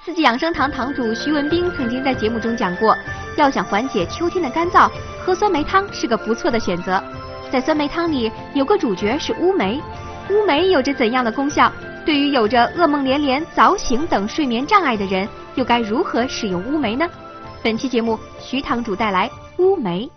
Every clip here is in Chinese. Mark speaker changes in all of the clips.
Speaker 1: 四季养生堂堂主徐文兵曾经在节目中讲过，要想缓解秋天的干燥，喝酸梅汤是个不错的选择。在酸梅汤里有个主角是乌梅，乌梅有着怎样的功效？对于有着噩梦连连、早醒等睡眠障碍的人，又该如何使用乌梅呢？本期节目，徐堂主带来乌梅。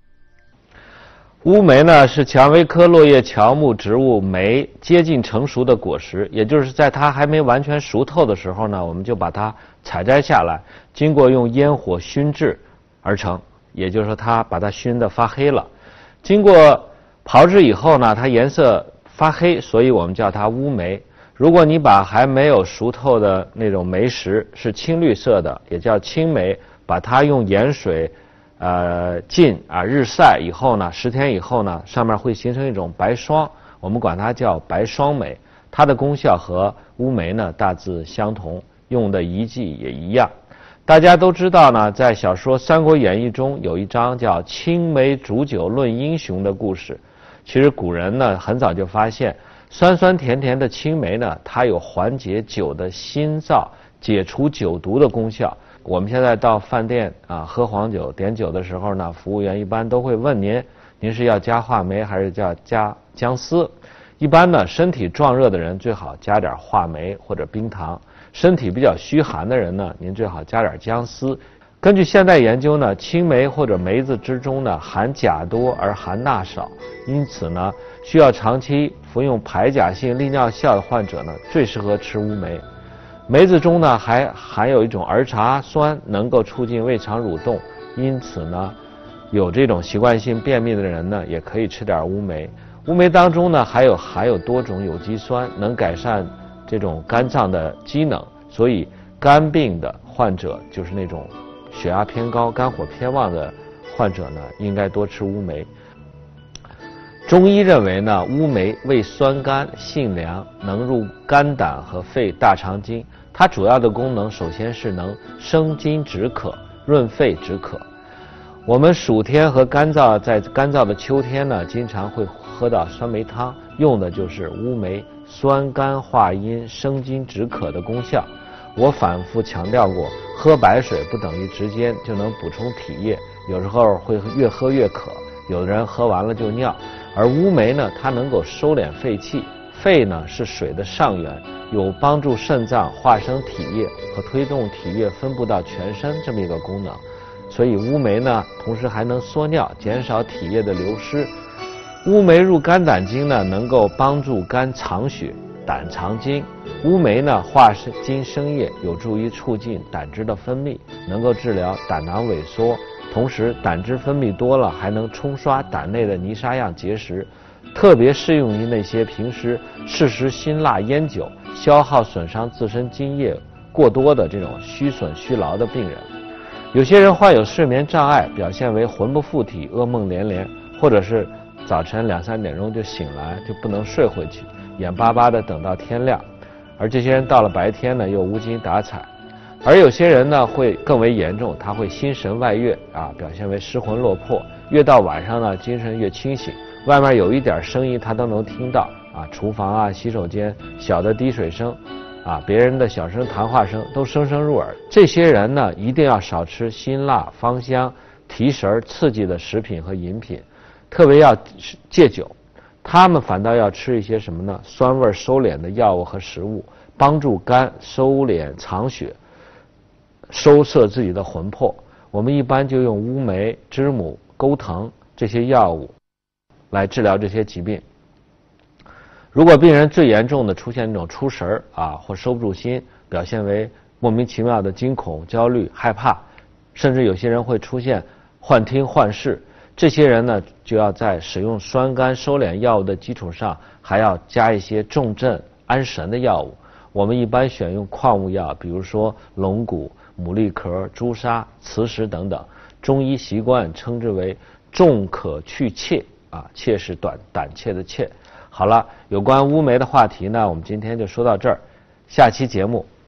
Speaker 2: 乌梅呢是蔷薇科落叶乔木植物梅接近成熟的果实，也就是在它还没完全熟透的时候呢，我们就把它采摘下来，经过用烟火熏制而成，也就是说它把它熏得发黑了。经过炮制以后呢，它颜色发黑，所以我们叫它乌梅。如果你把还没有熟透的那种梅实是青绿色的，也叫青梅，把它用盐水浸日晒以后呢，10天以后呢，上面会形成一种白霜，我们管它叫白霜梅。它的功效和乌梅呢大致相同，用的遗迹也一样。大家都知道呢，在小说《三国演义》中有一章叫青梅煮酒论英雄的故事。其实古人呢很早就发现，酸酸甜甜的青梅呢，它有缓解酒的辛燥、解除酒毒的功效。我们现在到饭店喝黄酒点酒的时候呢，服务员一般都会问您是要加话梅还是要加姜丝？一般呢，身体壮热的人最好加点话梅或者冰糖，身体比较虚寒的人呢，您最好加点姜丝。根据现代研究呢，青梅或者梅子之中呢含钾多而含钠少，因此呢，需要长期服用排钾性利尿效的患者呢，最适合吃乌梅。梅子中呢还含有一种儿茶酸，能够促进胃肠蠕动，因此呢，有这种习惯性便秘的人呢，也可以吃点乌梅。乌梅当中呢含有多种有机酸，能改善这种肝脏的机能，所以肝病的患者，就是那种血压偏高、肝火偏旺的患者呢，应该多吃乌梅。中医认为呢，乌梅味酸甘，性凉，能入肝胆和肺大肠经。它主要的功能首先是能生津止渴、润肺止渴。我们暑天和在干燥的秋天呢，经常会喝到酸梅汤，用的就是乌梅酸甘化阴、生津止渴的功效。我反复强调过，喝白水不等于直接就能补充体液，有时候会越喝越渴，有的人喝完了就尿。而乌梅呢，它能够收敛肺气，肺呢是水的上源，有帮助肾脏化生体液和推动体液分布到全身这么一个功能。所以乌梅呢，同时还能缩尿，减少体液的流失。乌梅入肝胆经呢，能够帮助肝藏血、胆藏精。乌梅呢化精生液，有助于促进胆汁的分泌，能够治疗胆囊萎缩。同时胆汁分泌多了，还能冲刷胆内的泥沙样结石，特别适用于那些平时嗜食辛辣烟酒、消耗损伤自身津液过多的这种虚损虚劳的病人。有些人患有睡眠障碍，表现为魂不附体、噩梦连连，或者是早晨2、3点钟就醒来，就不能睡回去，眼巴巴的等到天亮。而这些人到了白天呢，又无精打采。而有些人呢会更为严重，他会心神外越表现为失魂落魄，越到晚上呢精神越清醒，外面有一点声音他都能听到厨房洗手间小的滴水声别人的小声谈话声都声声入耳。这些人呢一定要少吃辛辣、芳香、提神刺激的食品和饮品，特别要戒酒。他们反倒要吃一些什么呢？酸味收敛的药物和食物，帮助肝收敛藏血，收摄自己的魂魄。我们一般就用乌梅、知母、钩藤这些药物来治疗这些疾病。如果病人最严重的出现那种出神或收不住心，表现为莫名其妙的惊恐、焦虑、害怕，甚至有些人会出现幻听幻视，这些人呢就要在使用酸甘收敛药物的基础上，还要加一些重镇安神的药物。我们一般选用矿物药，比如说龙骨、牡蛎壳、朱砂、磁石等等。中医习惯称之为重可去怯怯是胆怯的怯。好了，有关乌梅的话题呢，我们今天就说到这儿。下期节目